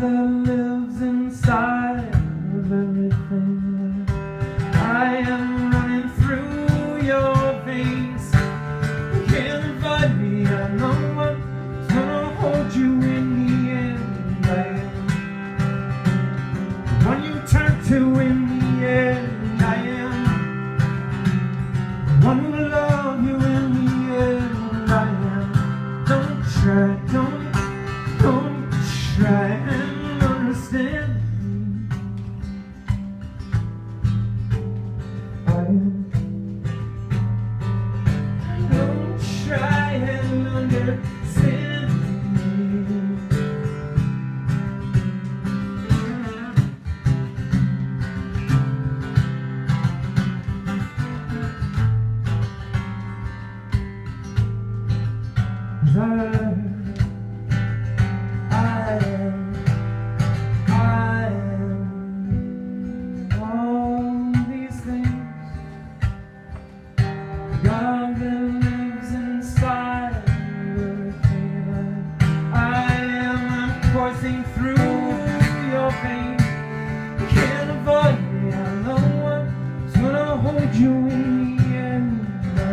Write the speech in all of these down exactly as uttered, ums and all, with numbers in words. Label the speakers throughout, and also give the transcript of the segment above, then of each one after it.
Speaker 1: that lives inside of everything. I am running through your veins. You can't avoid me, I know what's gonna hold you in the end. I am the one you turn to in the end. I am the one who will love you in the end. I am. Don't try, don't, don't try and understand me. I am. Don't try and understand me. I through your pain, you can't avoid me. I know what's gonna hold you in the end.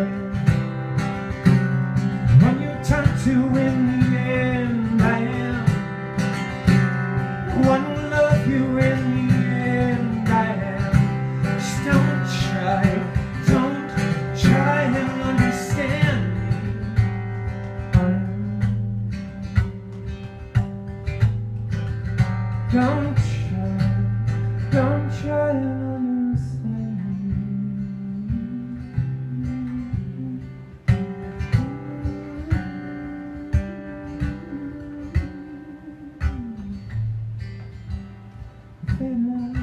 Speaker 1: When you turn to in the end, I am the one who love you in the end. I am. Just don't try, don't try and understand me. I am. Don't try, don't try and understand me.